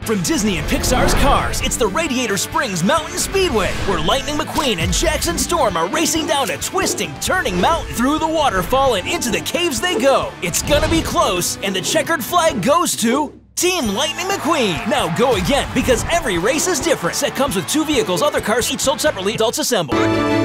From Disney and Pixar's Cars, it's the Radiator Springs Mountain Speedway, where Lightning McQueen and Jackson Storm are racing down a twisting, turning mountain. Through the waterfall and into the caves they go. It's gonna be close, and the checkered flag goes to Team Lightning McQueen. Now go again, because every race is different. Set comes with 2 vehicles, other cars each sold separately, adults assemble.